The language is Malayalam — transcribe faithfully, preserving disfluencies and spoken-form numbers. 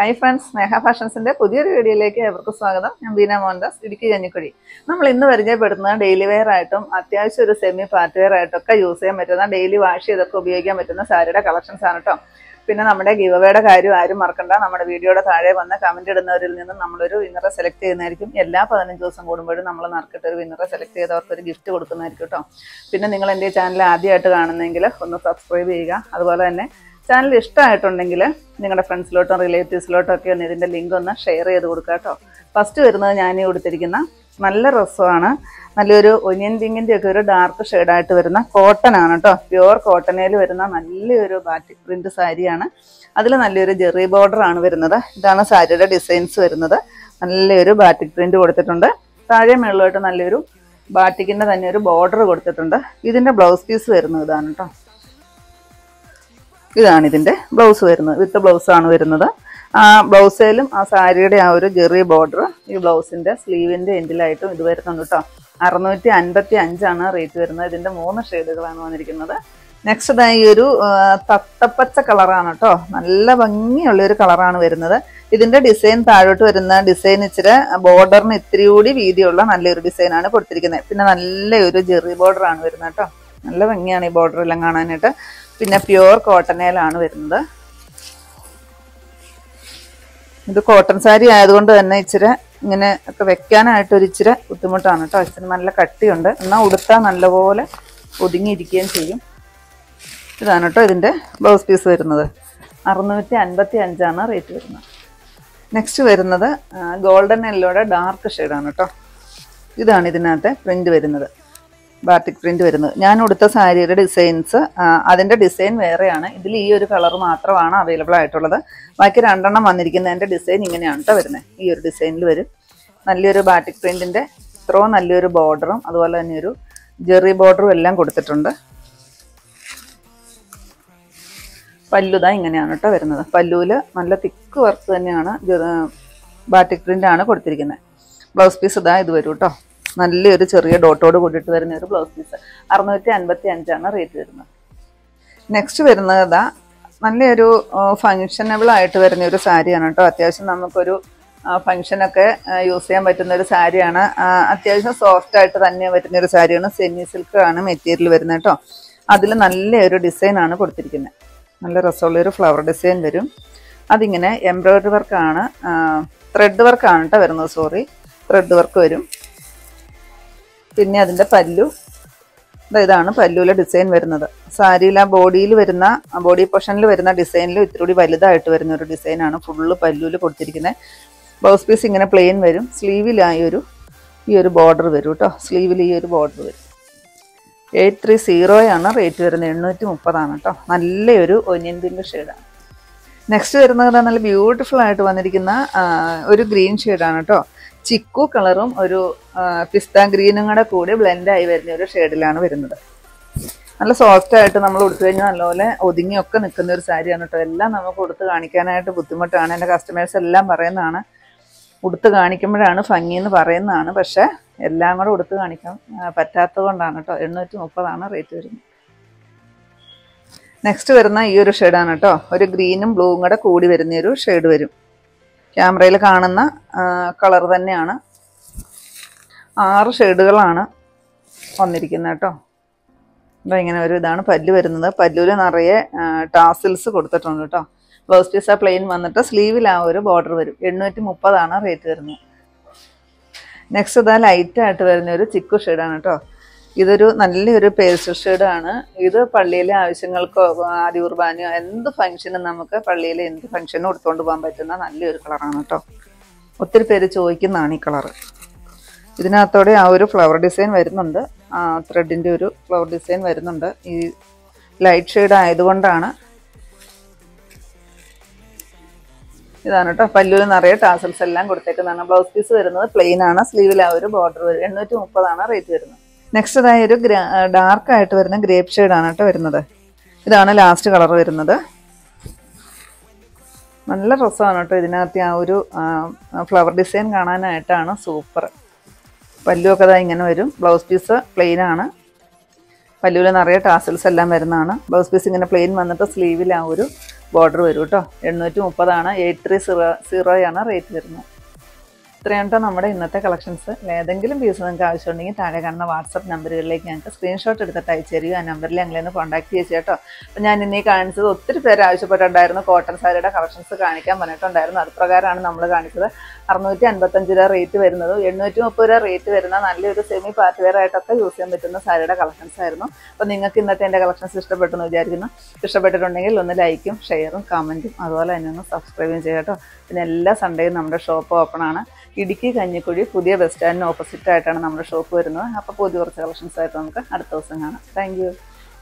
Hi friends, Neha Fashions in the Pudir Lake Everkusagada, and Bina Mondas, Idiki Janikuri. Namalina Verja Pedna, daily wear item, Athias semi partywear item, use a metana, daily wash, the Kobiaga Metana, Sarada collection sanatom. Pinamada give away a Kairu, Iron Markanda, Namada video that I won the commented in the Namaru, winner selected in Eric, Yella, and Joseph Woodward, Namalan Arcata, winner selected or for a gift to Urkunarkuto. Pinaningland channel Adi at Anangula, on the subscribe, Alvala. Channel is tight on Ningila, Ninga friends lot or relatives lot of your in the link on the share the Urkato. First, we are Nani Udrigina, Malla Rosana, Maluru, onion thing in the dark shade at Verna, cotton anato, pure cotton Verna, Maluru Batik print Sariana, Adela Naluru jerry border on Vernada, Dana Sarada designs Vernada, and Luru Batik print Urtatunda, Saria Melot and Aluru, Batik in the Nuru border Urtatunda, within the blouse piece Vernada. This is the blouse with the blouse on the blouse selling a saree jerry border. This blouse in the sleeve in the end light to the top. Arnotti and Betty and Jana rate in the mono shade. Next, the Yuru Tapata coloranato, Lavangi or little colorana with another. Within the design, Taro to the design, it's a border with three video and little design and a portrican. Pinna jerry border on with another. Lavangi border Langana. Pinna pure cotton is the cotton saree. I don't know nature in a vecana to reach a Utumutana, touch and Malacati under now Udata and Lavola, pudding it can see you. The Anata in the blouse piece with another Arnavati and Bati and Jana rate with another. Next to another golden and loaded dark shade on it. This is another print with another. Batik print വരുന്നത് ഞാൻ ഉടുത്ത സാരിയുടെ ഡിസൈൻസ് അതിന്റെ ഡിസൈൻ വേറെയാണ് ഇതിൽ ഈ ഒരു കളർ മാത്രമാണ് അവൈലബിൾ ആയിട്ടുള്ളത് ബാക്കി രണ്ടെണ്ണം വന്നിരിക്കുന്നതിന്റെ ഡിസൈൻ ഇങ്ങനെയാണ് ട്ടോ വരുന്നത് ഈ ഒരു ഡിസൈനിൽ വരും നല്ലൊരു ബാറ്റിക് പ്രിന്റിന്റെ ത്രോ നല്ലൊരു ബോർഡറും അതുപോലെ തന്നെ ഒരു ജെറി ബോർഡറും എല്ലാം കൊടുത്തിട്ടുണ്ട് പല്ലുദാ ഇങ്ങനെയാണ് ട്ടോ വരുന്നത് പല്ലുവില് നല്ല തിക്ക് വർക്ക് തന്നെയാണ് ബാറ്റിക് പ്രിന്റ് ആണ് കൊടുത്തിരിക്കുന്നത് ബ്ലൗസ് പീസ് ദാ ഇത് വരും ട്ടോ നല്ലൊരു ചെറിയ ഡോട്ടോട് കൂടിയിട്ട് വരുന്ന ഒരു ബ്ലൗസ് പീസ് അറുന്നൂറ്റി അൻപത്തിയഞ്ച് ആണ് റേറ്റ് വരുന്നത് നെക്സ്റ്റ് വരുന്നത് നല്ലൊരു ഫങ്ഷനബിൾ ആയിട്ട് വരുന്ന ഒരു സാരിയാണ് ട്ടോ അത്യാവശ്യം നമുക്കൊരു ഫങ്ഷൻ ഒക്കെ യൂസ് ചെയ്യാൻ പറ്റുന്ന ഒരു സാരിയാണ് അത്യാവശ്യം സോഫ്റ്റ് ആയിട്ട് തന്നെ വരുന്ന ഒരു സാരിയാണ് സെമി സിൽക്ക് ആണ് മെറ്റീരിയൽ വരുന്നത് ട്ടോ അതിൽ നല്ലൊരു ഡിസൈൻ ആണ് കൊടുത്തിരിക്കുന്നത് നല്ല രസമുള്ള ഒരു ഫ്ലവർ ഡിസൈൻ വരും അതിങ്ങനെ എംബ്രോയിഡറി വർക്ക് ആണ് ത്രെഡ് വർക്ക് ആണ് ട്ടോ വരുന്നത് സോറി ത്രെഡ് വർക്ക് വരും പിന്നെ അതിന്റെ പല്ലു ഇതാണ് പല്ലുവിലെ ഡിസൈൻ വരുന്നത് സാരിയിലെ ബോഡിയിൽ വരുന്ന ബോഡി പോർഷനിൽ വരുന്ന ഡിസൈനിൽ ഇത്തിരി വലുതായിട്ട് വരുന്ന ഒരു ഡിസൈൻ ആണ് ഫുൾ പല്ലുവിൽ കൊടുത്തിരിക്കുന്നത് ബ്ലൗസ് പീസ് ഇങ്ങനെ പ്ലെയിൻ വരും സ്ലീവിലായി ഒരു ഈ ഒരു ബോർഡർ വരും ട്ടോ സ്ലീവിൽ ഈ ഒരു ബോർഡർ വരും എയ്റ്റ് ത്രീ സീറോ ആണ് റേറ്റ് വരുന്നത് എണ്ണൂറ്റി മുപ്പത് ആണ് ട്ടോ നല്ലൊരു ഒനിയൻ പിങ്ക് ഷേഡാണ് നെക്സ്റ്റ് വരുന്നത് നല്ല ബ്യൂട്ടിഫുൾ ആയിട്ട് വന്നിരിക്കുന്ന ഒരു ഗ്രീൻ ഷേഡാണ് ട്ടോ ചിക്കു കളറും ഒരു പിസ്ത ഗ്രീനും കൂടെ കൂടി ബ്ലെൻഡ് ആയി വരുന്ന ഒരു ഷേഡിലാണ് വരുന്നത് നല്ല സോഫ്റ്റ് ആയിട്ട് നമ്മൾ ഉടുത്തു കഴിഞ്ഞാൽ നല്ലപോലെ ഒതുങ്ങിയൊക്കെ നിൽക്കുന്ന ഒരു സാരിയാണ് കേട്ടോ എല്ലാം നമുക്ക് ഉടുത്ത് കാണിക്കാനായിട്ട് ബുദ്ധിമുട്ടാണ് എൻ്റെ കസ്റ്റമേഴ്സ് എല്ലാം പറയുന്നതാണ് ഉടുത്ത് കാണിക്കുമ്പോഴാണ് ഭംഗി എന്ന് പറയുന്നതാണ് പക്ഷേ എല്ലാം കൂടെ ഉടുത്ത് കാണിക്കാൻ പറ്റാത്തത് കൊണ്ടാണ് കേട്ടോ എണ്ണൂറ്റി മുപ്പതാണ് റേറ്റ് വരുന്നത് നെക്സ്റ്റ് വരുന്ന ഈ ഒരു ഷെയ്ഡാണ് കേട്ടോ ഒരു ഗ്രീനും ബ്ലൂവും കൂടെ കൂടി വരുന്ന ഒരു ഷെയ്ഡ് വരും ക്യാമറയിൽ കാണുന്ന കളർ തന്നെയാണ് ആറ് ഷെയ്ഡുകളാണ് വന്നിരിക്കുന്നത് കേട്ടോ അപ്പോൾ ഇങ്ങനെ ഒരു ഇതാണ് പല്ല് വരുന്നത് പല്ലുവിൽ നിറയെ ടാസിൽസ് കൊടുത്തിട്ടുണ്ട് കേട്ടോ ബ്ലൗസ് പീസ് പ്ലെയിൻ വന്നിട്ട് സ്ലീവിൽ ആ ഒരു ബോർഡർ വരും എണ്ണൂറ്റി മുപ്പതാണ് റേറ്റ് വരുന്നത് നെക്സ്റ്റ് ഇതാ ലൈറ്റായിട്ട് വരുന്ന ഒരു ചിക്കു ഷെയ്ഡാണ് കേട്ടോ ഇതൊരു നല്ലൊരു പേസ്റ്റൽ ഷെയ്ഡാണ് ഇത് പള്ളിയിലെ ആവശ്യങ്ങൾക്കോ ആദി കുർബാനയോ എന്ത് ഫംഗ്ഷനും നമുക്ക് പള്ളിയിലെ എന്ത് ഫംഗ്ഷനും എടുത്തുകൊണ്ട് പോകാൻ പറ്റുന്ന നല്ലൊരു കളറാണ് കേട്ടോ ഒത്തിരി പേര് ചോദിക്കുന്നതാണ് ഈ കളറ് ഇതിനകത്തോടെ ആ ഒരു ഫ്ലവർ ഡിസൈൻ വരുന്നുണ്ട് ആ ത്രെഡിൻ്റെ ഒരു ഫ്ലവർ ഡിസൈൻ വരുന്നുണ്ട് ഈ ലൈറ്റ് ഷെയ്ഡ് ആയതുകൊണ്ടാണ് ഇതാണ് കേട്ടോ പല്ലുവിൽ നിറയെ ടാസൽസ് എല്ലാം കൊടുത്തേക്കുന്നതാണ് ബ്ലൗസ് പീസ് വരുന്നത് പ്ലെയിൻ ആണ് സ്ലീവിൽ ആ ഒരു ബോർഡർ വരും എണ്ണൂറ്റി മുപ്പതാണ് റേറ്റ് വരുന്നത് നെക്സ്റ്റ് ഇതായി ഒരു ഡാർക്ക് ആയിട്ട് വരുന്ന ഗ്രേപ്പ് ഷെയ്ഡാണ് കേട്ടോ വരുന്നത് ഇതാണ് ലാസ്റ്റ് കളർ വരുന്നത് നല്ല രസമാണ് കേട്ടോ ഇതിനകത്ത് ആ ഒരു ഫ്ലവർ ഡിസൈൻ കാണാനായിട്ടാണ് സൂപ്പർ പല്ലുവൊക്കെ ഇതാ ഇങ്ങനെ വരും ബ്ലൗസ് പീസ് പ്ലെയിൻ ആണ് പല്ലുവിൽ നിറയെ ടാസൽസ് എല്ലാം വരുന്നതാണ് ബ്ലൗസ് പീസ് ഇങ്ങനെ പ്ലെയിൻ വന്നിട്ട് സ്ലീവിൽ ആ ഒരു ബോർഡർ വരും കേട്ടോ. എണ്ണൂറ്റി മുപ്പതാണ്. എയ്റ്റ് ത്രീ സീറോ സീറോയാണ് റേറ്റ് വരുന്നത്. ഇത്രയാണ് കേട്ടോ നമ്മുടെ ഇന്നത്തെ കളക്ഷൻസ്. ഏതെങ്കിലും പീസ് നിങ്ങൾക്ക് ആവശ്യമുണ്ടെങ്കിൽ താഴെ കാണുന്ന വാട്സപ്പ് നമ്പറുകളിലേക്ക് ഞങ്ങൾക്ക് സ്ക്രീൻഷോട്ട് എടുത്തിട്ട് അയച്ചു തരിക. ആ നമ്പറിൽ ഞങ്ങളെ കോൺടാക്ട് ചെയ്ത് കേട്ടോ. അപ്പോൾ ഞാൻ ഇന്നീ കാണിച്ചത് ഒത്തിരി പേര് ആവശ്യപ്പെട്ടിട്ടുണ്ടായിരുന്നു. കോട്ടൺ സാരിയുടെ കളക്ഷൻസ് കാണിക്കാൻ പറഞ്ഞിട്ടുണ്ടായിരുന്നു. അത് പ്രകാരമാണ് നമ്മൾ കാണിച്ചത്. അറുന്നൂറ്റി അൻപത്തഞ്ച് രൂപ റേറ്റ് വരുന്നത്, എണ്ണൂറ്റി മുപ്പത് രൂപ റേറ്റ് വരുന്ന നല്ലൊരു സെമി പാർട്ടി വെയർ ആയിട്ടൊക്കെ യൂസ് ചെയ്യാൻ പറ്റുന്ന സാരിയുടെ കളക്ഷൻസ് ആയിരുന്നു. അപ്പോൾ നിങ്ങൾക്ക് ഇന്നത്തെ എൻ്റെ കളക്ഷൻസ് ഇഷ്ടപ്പെട്ടെന്ന് വിചാരിക്കുന്നു. ഇഷ്ടപ്പെട്ടിട്ടുണ്ടെങ്കിൽ ഒന്ന് ലൈക്കും ഷെയറും കമൻറ്റും അതുപോലെ തന്നെ ഒന്ന് സബ്സ്ക്രൈബും ചെയ്യാം കേട്ടോ. പിന്നെ എല്ലാ സൺഡേയും നമ്മുടെ ഷോപ്പ് ഓപ്പൺ ആണ്. ഇടുക്കി കഞ്ഞിക്കുഴി പുതിയ ബസ് സ്റ്റാൻഡിന് ഓപ്പോസിറ്റ് ആയിട്ടാണ് നമ്മുടെ ഷോപ്പ് വരുന്നത്. അപ്പോൾ പുതിയ കുറച്ച് കളക്ഷൻസ് ആയിട്ട് നമുക്ക് അടുത്ത ദിവസം കാണാം. Thank U.